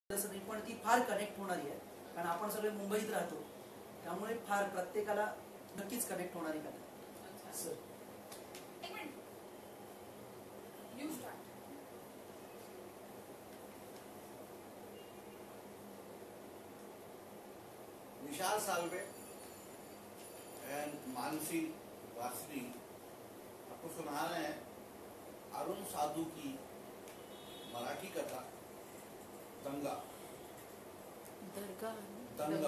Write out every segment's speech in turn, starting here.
तसं नाही, पण ती फार कनेक्ट होणारी आहे. कारण आपण सगळे मुंबईत राहतो, त्यामुळे फार प्रत्येकाला नक्कीच कनेक्ट होणारी कथा. सर एक minute, you start. Vishal Salve and Mansi Vasni आपको सुना रहे हैं अरुण साधु की मराठी कथा दंगा. दंगा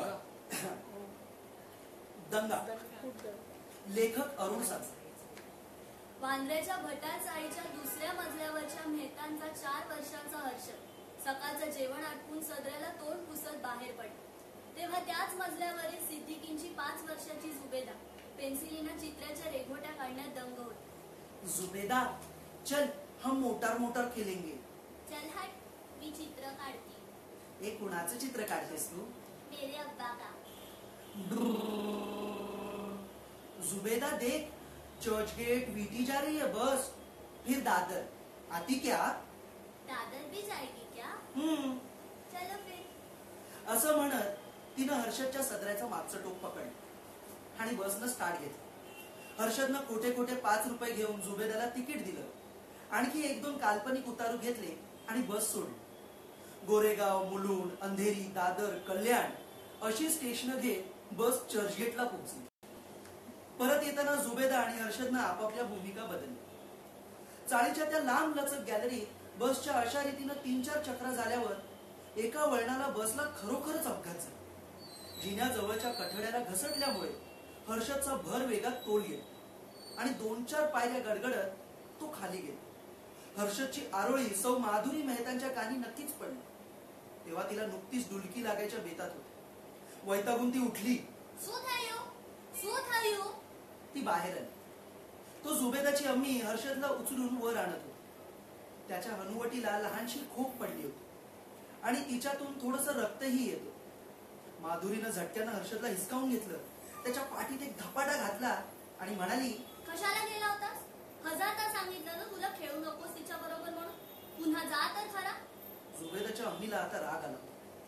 दंगा. लेखक अरुण साधू. वांद्र्याच्या भटार चाळीच्या दुसऱ्या मजल्यावरच्या मेहतांचा 4 वर्षाचा हर्षद सकाळचं जेवण आटपून सदऱ्याला तोंड पुसत बाहेर पडला. तेव्हा त्याच मजल्यावरील सिद्दीकींची 5 वर्षाची जुबेदा पेन्सिलीनं चित्राच्या रेघोट्या काढण्यात दंग होती. जुबेदा, चल हम मोटार मोटार खेलेंगे. चल हट, मी चित्र काढते. हे कुणाचं चित्र काढतेस तू? मेरे अब्बा का. जुबेदा देख, चर्चगेट वीटी जा रही है बस, फिर दादर. आती क्या? दादर भी जाएगी क्या? चलो फिर. असं म्हणत तिनं हर्षदच्या सदऱ्याचं मागचं टोक पकडलं आणि बसनं स्टार्ट घेतलं. हर्षदनं कोठे कोठे 5 रुपये घेऊन जुबेदाला तिकीट दिलं. आणखी 1-2 काल्पनिक उतारू घेतले आणि बस सोडली. गोरेगाव, मुलुंड, अंधेरी, दादर, कल्याण अशी स्टेशन घेत बस चर्चगेटला पोहोचली. परत येताना जुबेदा आणि हर्षदनं आपापल्या भूमिका बदलल्या. चाळीच्या त्या लांब लचक गॅलरीत बसच्या अशा रीतीनं 3-4 चक्रा झाल्यावर एका वळणाला बसला खरोखरच अपघात झाला. जिन्याजवळच्या कठड्याला घसटल्यामुळे हर्षदचा भर वेगात तोल गेला आणि 2-4 पायऱ्या गडगडत तो खाली गेला. हर्षदची आरोळी सौ माधुरी मेहतांच्या कानी नक्कीच पडली. तेव्हा तिला नुकतीच डुलकी लागायच्या बेतात होती. वैतागून ती उठली. ती बाहेर आली. तो जुबेदाची अम्मी हर्षदला उचलून वर आणत होती. त्याच्या हनुवटीला लहानशी खोक पडली होती आणि तिच्यातून थोडंसं रक्तही येतो. माधुरीनं झटक्यानं हर्षदला हिसकावून घेतलं. त्याच्या पाठीत एक धपाटा घातला आणि म्हणाली, कशाला गेला होतास? 1000दा सांगितलं ना तुला खेळू नकोस तिच्या बरोबर म्हणून. पुन्हा जा तर खरा. जुबेदाच्या अम्मीला आता राग आला.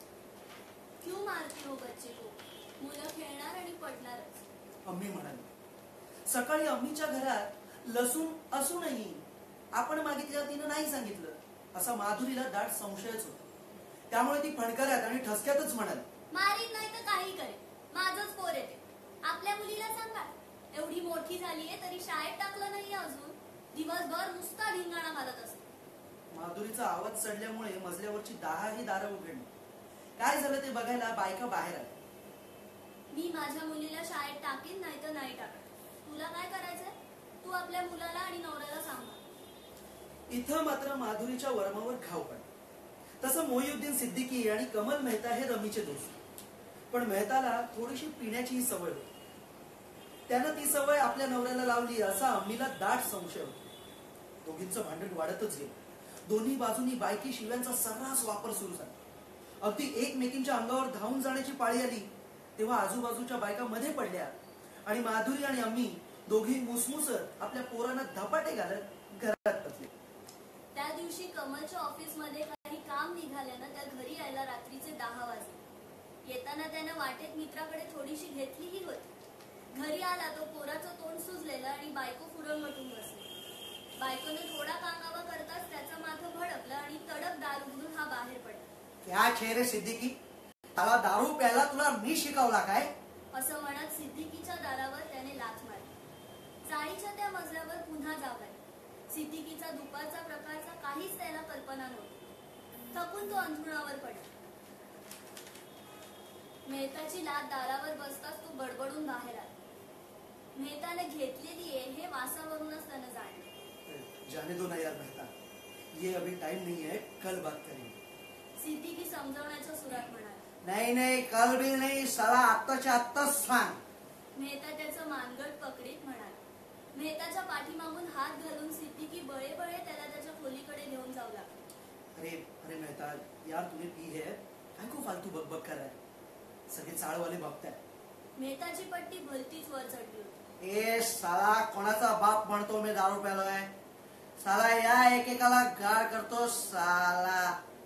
क्यों मारती हो बच्चे को? मुलं खेळणार आणि पडणारच. अम्मी म्हणाली, सकाळी अम्मीच्या घरात लसूण असूनही आपण मागितल्यावर तिनं नाही सांगितलं. असा माधुरीला दाट संशयच होता. त्यामुळे ती फणकऱ्यात आणि ठसक्यातच म्हणाली, मारीत नाही तर काही करे, माझंच पोर येते. आपल्या मुलीला सांगा, एवढी मोठी झालीये तरी शाळेत टाकलं नाही अजून. दिवसभर नुसता धिंगाणा घालत असतो. माधुरीचा आवाज चढल्यामुळे मजल्यावरची 10ही दारं उघडली. काय झालं ते बघायला बायका बाहेर आल्या. मी माझ्या मुलीला शाळेत टाकीन नाही तर नाही टाकत. तुला काय करायचंय? तू आपल्या मुलाला आणि नवऱ्याला सांगा. इथं मात्र माधुरीच्या वर्मावर घाव पडला. तसं मोहिउद्दीन सिद्दीकी आणि कमल मेहता हे रमीचे दोस्त. पण मेहताला थोडीशी पिण्याची सवय होती. त्यानं ती सवय आपल्या नवऱ्याला लावली असा अम्मीला दाट संशय होता. दोघींचं भांडण वाढतच गेलं. दोन्ही बाजूनी बायकी शिव्यांचा सर्रास वापर सुरू झाला. अगदी एकमेकींच्या अंगावर धावून जाण्याची पाळी आली तेव्हा आजूबाजूच्या बायका मध्ये पडल्या आणि माधुरी आणि अम्मी दोघी मुसमुसत आपल्या पोरांना धपाटे घालत घरात पतले. त्या दिवशी कमलच्या ऑफिसमध्ये काही काम निघाल्यानं त्या घरी यायला रात्रीचे 10 वाजले. येताना त्यानं वाटेत मित्राकडे थोडीशी घेतलीही होती. घरी आला तो पोराचं तोंड सुजलेलं आणि बायको फुडून वटून बसली. बायकोने थोडा कांगावा करताच त्याचं माथं भडकलं आणि तडक दार उघडून हा बाहेर पडला. क्या चेहरे सिद्दीकी, त्याला दारू प्यायला तुला मी शिकवला काय? असं म्हणत सिद्दीकीच्या दारावर त्याने लाथ मारली. चाळीच्या त्या मजल्यावर पुन्हा जाग आली. सिद्दीकीचा दुपारचा प्रकारचा काहीच त्याला कल्पना नव्हती. थकून तो अंथरुणावर पडला. मेहताची लाथ दारावर बसताच तो बडबडून बाहेर आला. मेहताने घेतलेली आहे हे वासावरूनच त्यानं जाणलं. जाने दो ना यार मेहता, ये अभी टाइम नहीं है, कल बात करेंगे. सिद्दीकी समजावण्याच्या सुरात म्हणाला. नाही नाही, कल भी नाही, साला आत्ताच्या आत्ताच सांग. मेहता त्याचं मानगट पकडीत म्हणाला. मेहताच्या पाठीमागून हात घालून सिद्दीकी बळे त्याला त्याच्या खोलीकडे घेऊन जाऊ लागला. अरे अरे मेहता यार, तुम्ही पी है, काय को फालतू बकबक कर रहा है? सगळे चाळवाले बघताय. मेहताची पट्टी भलतीच वर चढली होती. ए साला, कोणाचा बाप म्हणतो मी दारू प्यालोय? साला या एकेकाला गाळ करतो साला.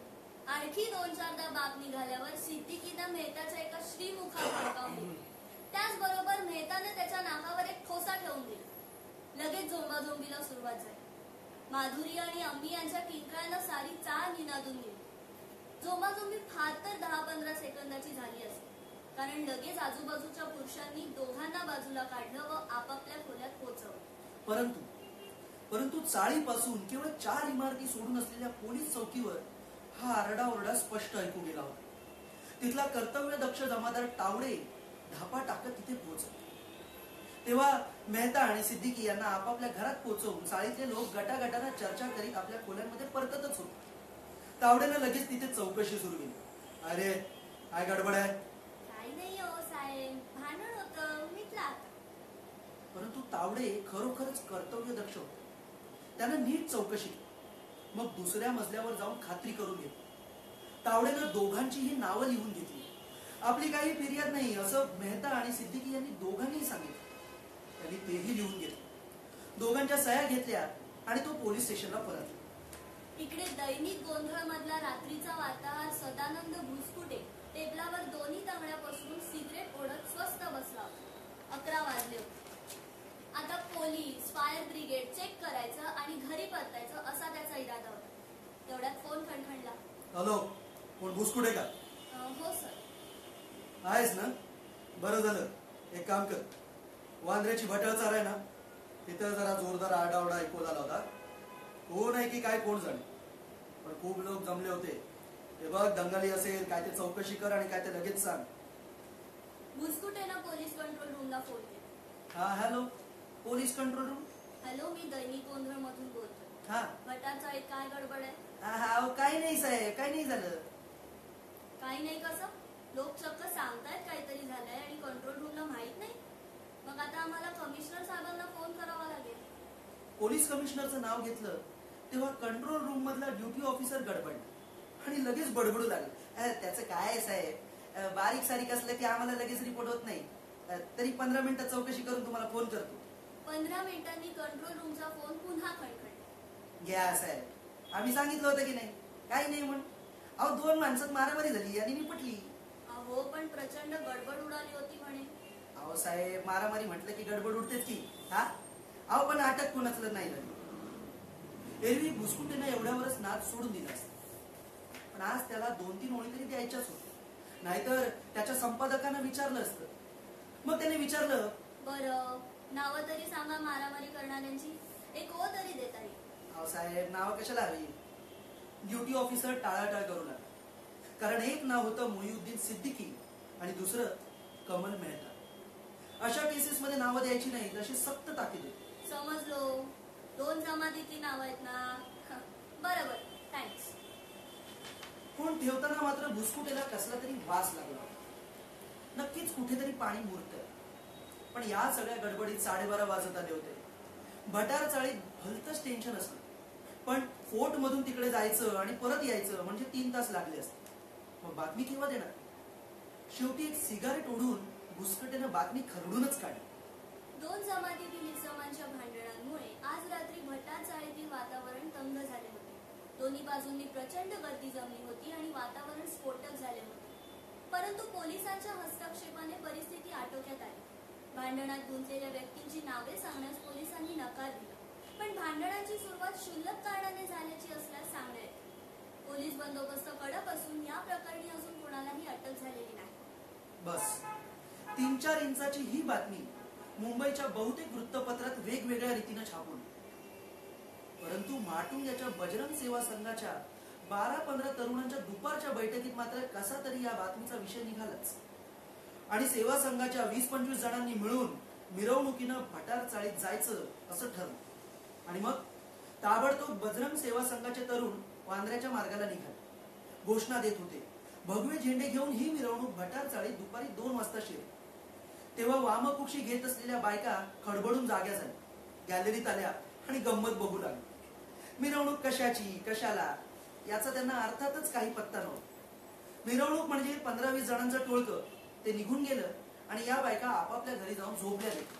आणखी 2-4दा बाप निघाल्यावर सिद्दीकीनं मेहताच्या एका श्रीमुखात भडकावून दिली. त्याचबरोबर मेहताने त्याच्या नाकावर एक ठोसा ठेवून दिला. लगेच झोंबाझोंबीला सुरुवात झाली. माधुरी आणि अम्मी यांच्या किंकाळ्यानं सारी चाळ निनादून गेली. झोंबाझोंबी फार तर 10-15 सेकंदाची झाली असेल, कारण लगेच आजूबाजूच्या पुरुषांनी दोघांना बाजूला काढलं व आपापल्या खोल्यात पोहोचवलं. परंतु चाळीपासून केवळ 4 इमारती सोडून असलेल्या पोलीस चौकीवर हा आरडाओरडा स्पष्ट ऐकू गेला होता. तिथला कर्तव्यदक्ष जमादार तावडे धापा टाकत तिथे पोहोचला. तेव्हा मेहता आणि सिद्दीकी यांना आपापल्या घरात पोहोचवून चाळीतले लोक गटागटाने चर्चा करीत आपल्या खोल्यांमध्ये परततच होते. तावडेनं लगेच तिथे चौकशी सुरू केली. अरे काय गडबड आहे? काही नाही हो साहेब, भांडण होतं, मिटलं आता. परंतु तावडे खरोखरच कर्तव्यदक्ष होते. त्यानं नीट चौकशी केली. मग दुसऱ्या मजल्यावर जाऊन खात्री करून घेतली. तावडेनं दोघांचीही नावं लिहून घेतली. आपली काही फिर्याद नाही असं मेहता आणि सिद्दीकी यांनी दोघांनीही सांगितलं. त्यांनी तेही लिहून घेतले. दोघांच्या सह्या घेतल्या आणि तो पोलीस स्टेशनला परतला. इकडे दैनिक गोंधळ मधला रात्रीचा वार्ताहर सदानंद भुसकुटे टेबलावर दोन्ही तांगड्या पसरून सिगरेट ओढत स्वस्त बसला होता. 11 वाजले होते. आता पोलीस, फायर ब्रिगेड चेक करायचं आणि घरी परतायचं असा त्याचा इरादा होता. तेवढ्यात फोन खणखणला. हॅलो, कोण भुसकुटे का? हो सर. आहेस ना? बरं झालं. एक काम कर, वांद्र्याची भटाळ चार आहे ना, तिथं जरा जोरदार आरडाओरडा ऐकू झाला होता. कोण आहे की काय कोण जाणे, पण खूप लोक जमले होते. हे बघ, दंगाली असेल काय ते चौकशी कर आणि काय ते लगेच सांग. भुसकुटेनं पोलीस कंट्रोल रूमला फोन केला. हा hello, police control room. Hello, मी दैनिक गोंधळ मधून बोलतोय. हा भटारचाळीत काय गडबड आहे? हा, काही नाही साहेब, काही नाही झालं. काही नाही कसं? लोक चक्क सांगतायत काहीतरी झालंय आणि कंट्रोल रूमला माहित नाही. मग आता आम्हाला कमिशनर साहेबांना फोन करावा लागेल. पोलीस कमिशनरचं नाव घेतलं तेव्हा कंट्रोल रूम मधला ड्युटी ऑफिसर गडबडला आणि लगेच बडबडू लागला. त्याचं काय आहे साहेब, बारीक सारीक असलं की आम्हाला लगेच रिपोर्ट होत नाही. तरी 15 मिनिटात चौकशी करून तुम्हाला फोन करतो. 15 मिनिटांनी कंट्रोल रूमचा फोन पुन्हा खणखणला. घ्या साहेब, आम्ही सांगितलं होतं की नाही, काही नाही म्हणून. अहो 2 माणसात मारामारी झाली आणि निपटली. अहो पण प्रचंड गडबड उडाली होती म्हणे. अहो साहेब, मारामारी म्हटलं की गडबड उडतेच की. हा अहो, पण अटक कोणाचं नाही झाली. एरवी भुसकुटेनं एवढ्यावरच नाद सोडून दिला असता, पण आज त्याला 2-3 ओळी तरी द्यायच्याच होत्या. नाहीतर त्याच्या संपादकांना विचारलं असतं. मग त्याने विचारलं, बरं नावं तरी सांगा मारामारी करणाऱ्यांची, एक ओ तरी देता येईल. अहो साहेब, नाव कशाला हवी? ड्युटी ऑफिसर टाळाटाळ करू लागला. कारण एक नाव होतं मुईउद्दीन सिद्दीकी आणि दुसरं कमल मेहता. अशा केसेस मध्ये नावं द्यायची नाही अशी सक्त ताकीद होती. समजलो, 2 जमातीची नाव आहेत ना. बरोबर, थँक्स. फोन ठेवताना मात्र भुसकुटेला कसला तरी वास लागला. नक्कीच कुठेतरी पाणी मुरतंय. पण या सगळ्या गडबडीत 12:30 वाजत आले होते. भटार चाळीत भलतंच टेन्शन असलं, पण फोर्ट मधून तिकडे जायचं आणि परत यायचं म्हणजे 3 तास लागले असते. मग बातमी केव्हा देणार? शेवटी एक सिगारेट ओढून भुसकुटेनं बातमी खरडूनच काढली. 2 जमातीतील इसमांच्या भांडणांमुळे आज रात्री भटार चाळीतील वातावरण तंग झाले होते. दोन्ही बाजूंनी प्रचंड गर्दी जमली होती आणि वातावरण स्फोटक झाले होते. परंतु पोलिसांच्या हस्तक्षेपाने परिस्थिती आटोक्यात आली. भांडणात गुंतलेल्या व्यक्तींची नावे सांगण्यास पोलिसांनी नकार दिला, पण भांडणाची सुरुवात क्षुल्लक कारणाने झाल्याची असल्यास सांगण्यात येते. पोलीस बंदोबस्त कडक असून या प्रकरणी अजून कोणालाही अटक झालेली नाही. बस 3-4 इंचाची ही बातमी मुंबईच्या बहुतेक वृत्तपत्रात वेगवेगळ्या रीतीने छापून. परंतु माटुंग्याच्या बजरंग सेवा संघाच्या 12-15 तरुणांच्या दुपारच्या बैठकीत मात्र कसा तरी या बातमीचा विषय निघालाच आणि सेवा संघाच्या 20-25 जणांनी मिळून मिरवणुकीनं भटार चाळीत जायचं असं ठरलं. आणि मग ताबडतोब बजरंग सेवा संघाचे तरुण वांद्र्याच्या मार्गाला निघाले. घोषणा देत होते. भगवे झेंडे घेऊन ही मिरवणूक भटार चाळीत दुपारी 2 वाजता शिरली. तेव्हा वामकुक्षी घेत असलेल्या बायका खडबडून जाग्या झाल्या, गॅलरीत आल्या आणि गंमत बघू लागल्या. मिरवणूक कशाची, कशाला याचा त्यांना अर्थातच काही पत्ता नव्हता. मिरवणूक म्हणजे 15-20 जणांचं टोळकं. ते निघून गेलं आणि या बायका आपापल्या घरी जाऊन झोपल्या गेल्या.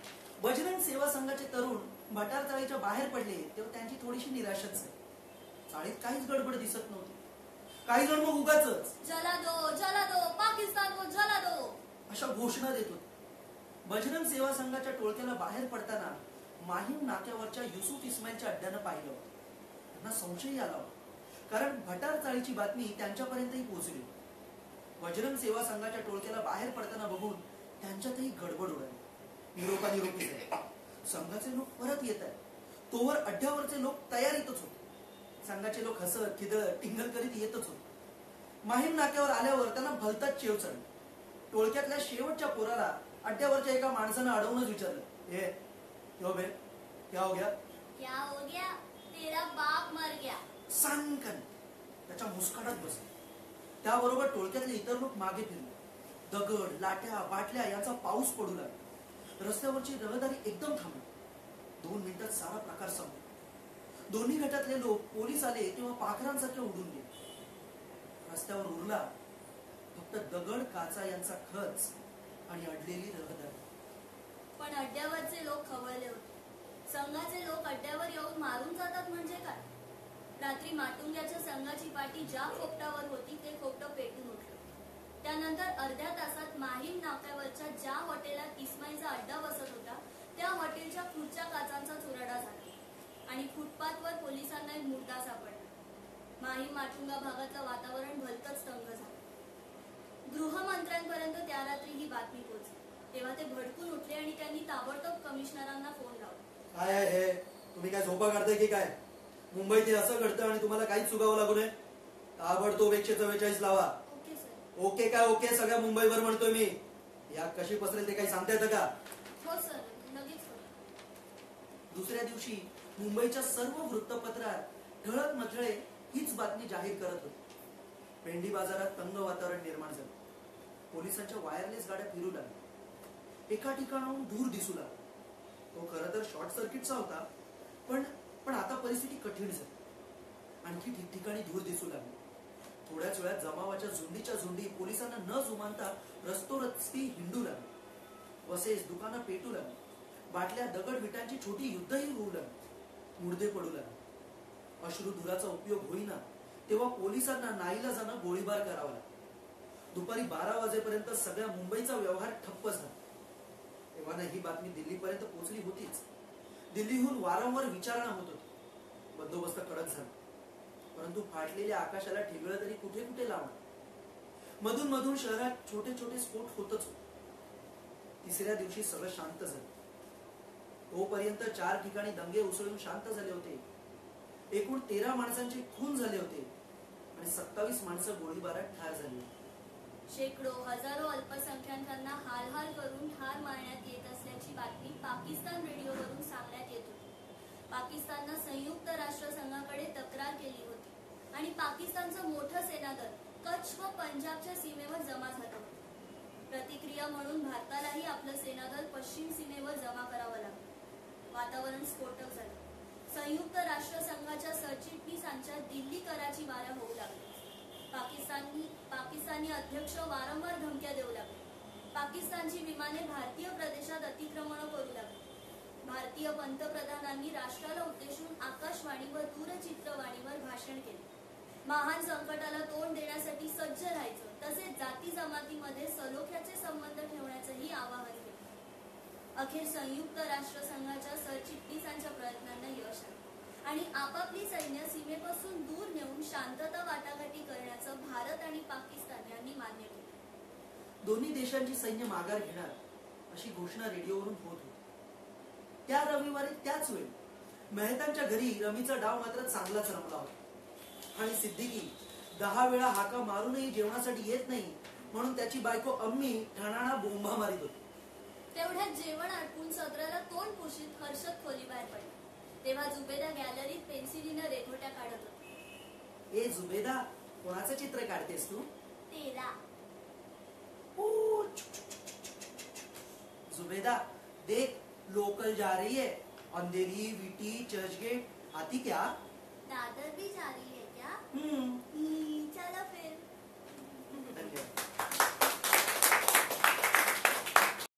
बजरंग सेवा संघाचे तरुण भटार चाळीच्या बाहेर पडले तेव्हा त्यांची थोडीशी निराशाच झाली. चाळीत काहीच गडबड दिसत नव्हती. काही जण मग उगाचच जला दो पाकिस्तान को जला दो अशा घोषणा देत होते. बजरंग सेवा संघाच्या टोळक्याला बाहेर पडताना माहीम नाक्यावरच्या युसुफ इस्माईलच्या अड्ड्यानं पाहिलं होतं. त्यांना संशय आला होता, कारण भटार चाळीची बातमी त्यांच्यापर्यंतही पोहोचली. बजरंग सेवा संघाच्या टोळक्याला बाहेर पडताना बघून त्यांच्यातही गडबड उडाली. निरोपी झाले. संघाचे लोक परत येत आहेत तोवर अड्ड्यावरचे लोक तयारीतच होते. संघाचे लोक हसत खिदळत टिंगल करीत येतच होते. माहीम नाक्यावर आल्यावर त्यांना भलताच चेव चढली. टोळक्यातल्या शेवटच्या पोराला अड्ड्यावरच्या एका माणसानं अडवूनच विचारलं, हे क्यों बे, क्या हो गया? क्या हो गया? तेरा बाप मर गया. सांकन त्याच्या मुस्काटात बसले. त्याबरोबर टोळक्यातले इतर लोक मागे फिरले. दगड लाट्या बाटल्या यांचा पाऊस पडू लागला. रस्त्यावरची रहदारी एकदम थांबली. 2 मिनिटात सारा प्रकार संपला. दोन्ही गटातले लोक पोलीस आले तेव्हा पाखरांसारखे उडून गेले. रस्त्यावर उरला फक्त दगड काचा यांचा खच आणि अडलेली रहदारी. पण अड्ड्यावरचे लोक खवळले होते. संघाचे लोक अड्ड्यावर येऊन मारून जातात म्हणजे काय? रात्री माटुंग्याच्या संघाची पाठी ज्या खोपटावर होती ते खोपटं पेटून उठलं. त्यानंतर अर्ध्या तासात माहीम नाक्यावरच्या ज्या हॉटेलात इस्माईलचा अड्डा बसत होता त्या हॉटेलच्या खुर्च्या काचांचा चुराडा झाला आणि फुटपाथवर पोलिसांना एक मुर्दा सापडला. माहीम माटुंगा भागातलं वातावरण भलतंच तंग झालं. गृहमंत्र्यांपर्यंत त्या रात्री ही बातमी पोहोचली. तेव्हा ते भडकून उठले आणि त्यांनी ताबडतोब कमिशनरांना फोन लावला. काय आहे हे? तुम्ही काय झोपा काढताय की काय? मुंबईत हे असं घडतं आणि तुम्हाला काहीच चुकावं लागू नये. ताबडतोब 144 लावा. Okay sir. ओके काय ओके? सगळ्या मुंबईवर म्हणतोय मी. या कशी पसरेल ते काही सांगता येतं का? हो सर, लगेच होईल. दुसऱ्या दिवशी मुंबईच्या सर्व वृत्तपत्रात ठळक मथळे हीच बातमी जाहीर करत होती. पेंडी बाजारात तंग वातावरण निर्माण झालं. पोलिसांच्या वायरलेस गाड्या फिरू लागल्या. एका ठिकाणाहून धूर दिसू लागला. तो खरं तर शॉर्ट सर्किटचा होता, पण आता परिस्थिती कठीण झाली. आणखी ठिकठिकाणी धूर दिसू लागली. थोड्याच वेळात जमावाच्या झुंडीच्या झुंडी पोलिसांना न जुमानता रस्ती हिंडू लागली. बसेस दुकानं पेटू लागली. बाटल्या दगड विटांची छोटी युद्धही होऊ लागली. मुर्दे पडू लागले. अश्रुधुराचा उपयोग होईना तेव्हा पोलिसांना नाईलाजानं गोळीबार करावा लागला. दुपारी 12 वाजेपर्यंत सगळ्या मुंबईचा व्यवहार ठप्प झाला. तेव्हा ही बातमी दिल्लीपर्यंत पोहोचली होतीच. दिल्लीहून वारंवार विचारणा होत होती. बंदोबस्त कडक झाला. परंतु फाटलेल्या आकाशाला ठिगळं तरी कुठे कुठे लावणार. मधून मधून शहरात छोटे छोटे स्फोट होतच होते. तिसऱ्या दिवशी सगळं शांत झालं. तोपर्यंत 4 ठिकाणी दंगे उसळून शांत झाले होते. एकूण 13 माणसांचे खून झाले होते आणि 27 माणसं गोळीबारात ठार झाली होती. शेकडो हजारो अल्पसंख्याकांना हाल करून ठार मारण्यात येत असल्याची बातमी पाकिस्तान रेडिओवरून सांगण्यात येत होती. पाकिस्ताननं संयुक्त राष्ट्र संघाकडे तक्रार केली होती आणि पाकिस्तानचं मोठं सेनादल कच्छ व पंजाबच्या सीमेवर जमा झालं होतं. प्रतिक्रिया म्हणून भारतालाही आपलं सेनादल पश्चिम सीमेवर जमा करावं लागलं. वातावरण स्फोटक झालं. संयुक्त राष्ट्र संघाच्या सरचिटणीसांच्या दिल्ली कराची वाऱ्या होऊ लागल्या. पाकिस्तानी अध्यक्ष वारंवार धमक्या देऊ लागले. पाकिस्तानची विमाने भारतीय प्रदेशात अतिक्रमण करू लागली. भारतीय पंतप्रधानांनी राष्ट्राला उद्देशून आकाशवाणी व दूरचित्रवाणीवर भाषण केले. महान संकटाला तोंड देण्यासाठी सज्ज राहायचं, तसेच जाती जमातीमध्ये सलोख्याचे संबंध ठेवण्याचंही आवाहन केलं. अखेर संयुक्त राष्ट्र संघाच्या सरचिटणीसांच्या प्रयत्नांना यश आलं आणि आपापली सैन्य सीमेपासून दूर नेऊन शांतता वाटाघाटी करण्याचं भारत आणि पाकिस्तान यांनी मान्य केलं. दोन्ही देशांची सैन्य माघार घेणार अशी घोषणा रेडिओवरून होत होती. त्या रविवारी त्याच वेळी मेहतांच्या घरी रमीचा डाव मात्र चांगलाच रमला होता आणि सिद्दीकी 10 वेळा हाका मारूनही जेवणासाठी येत नाही म्हणून त्याची बायको अम्मी ठाणाणा बोंबा मारित होती. तेवढ्यात जेवण आटपून सदराला तोंड पुशीत हर्षद खोलीबाहेर पडला. तेव्हा जुबेदा गॅलरीत पेन्सिलीनं रेघोट्या काढत होती. ए जुबेदा, कोणाचं चित्र काढतेस तू? तेरा. जुबेदा देख, लोकल जा रही है. अंधेरी वीटी चर्चगेट आती क्या? दादर भी जा रही है क्या?